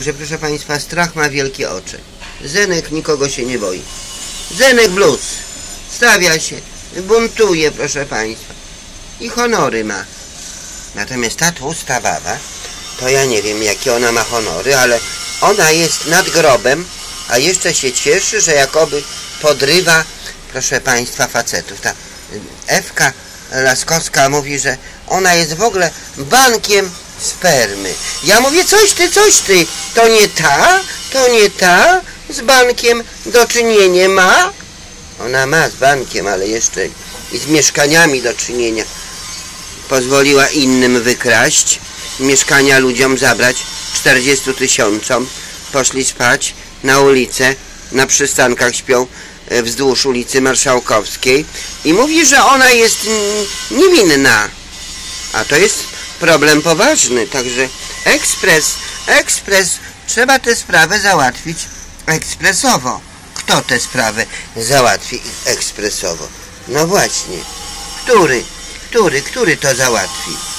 Że proszę Państwa, strach ma wielkie oczy. Zenek nikogo się nie boi. Zenek blues. Stawia się, buntuje, proszę Państwa. I honory ma. Natomiast ta tłusta baba, to ja nie wiem, jakie ona ma honory, ale ona jest nad grobem, a jeszcze się cieszy, że jakoby podrywa, proszę Państwa, facetów. Ta Ewka Laskowska mówi, że ona jest w ogóle bankiem spermy. Ja mówię, coś ty, to nie ta z bankiem do czynienia ma? Ona ma z bankiem, ale jeszcze i z mieszkaniami do czynienia. Pozwoliła innym wykraść, mieszkania ludziom zabrać, 40 000. Poszli spać na ulicę, na przystankach śpią wzdłuż ulicy Marszałkowskiej i mówi, że ona jest niewinna. A to jest problem poważny, także ekspres, trzeba tę sprawę załatwić ekspresowo. Kto tę sprawę załatwi ekspresowo? No właśnie, który to załatwi?